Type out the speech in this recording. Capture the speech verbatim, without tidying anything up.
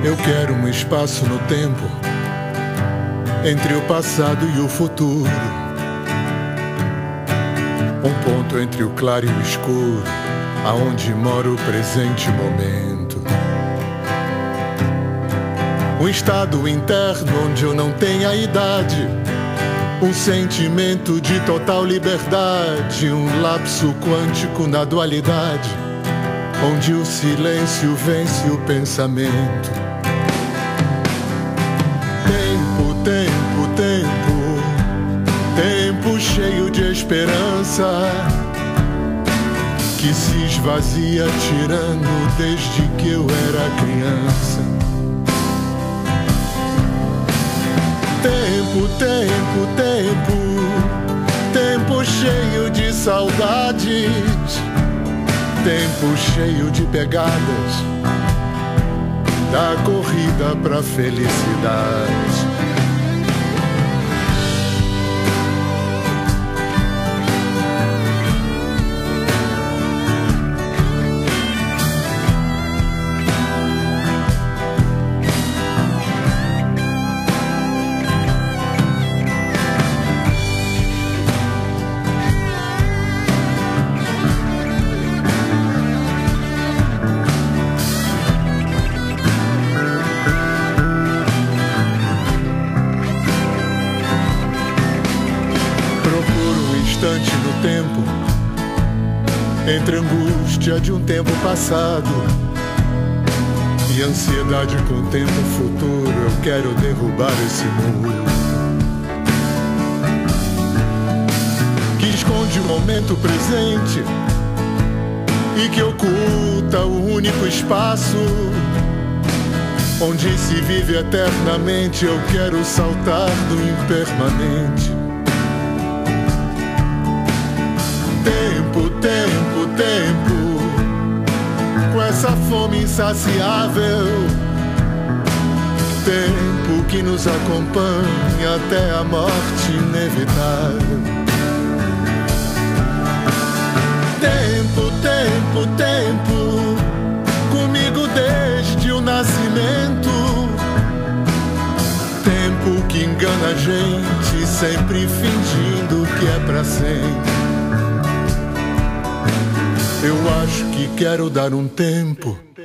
Eu quero um espaço no tempo entre o passado e o futuro, um ponto entre o claro e o escuro, aonde mora o presente momento. Um estado interno onde eu não tenha idade, um sentimento de total liberdade, um lapso quântico na dualidade, onde o silêncio vence o pensamento. Tempo, tempo, tempo, tempo cheio de esperança, que se esvazia tirando desde que eu era criança. Tempo, tempo, tempo, tempo cheio de saudades, tempo cheio de pegadas, da corrida pra felicidade. No tempo, entre a angústia de um tempo passado e ansiedade com o tempo futuro, eu quero derrubar esse muro que esconde o momento presente e que oculta o único espaço onde se vive eternamente. Eu quero saltar do impermanente. Tempo, tempo, tempo, com essa fome insaciável, tempo que nos acompanha até a morte inevitável. Tempo, tempo, tempo, comigo desde o nascimento, tempo que engana a gente, sempre fingindo que é pra sempre. Eu acho que quero dar um tempo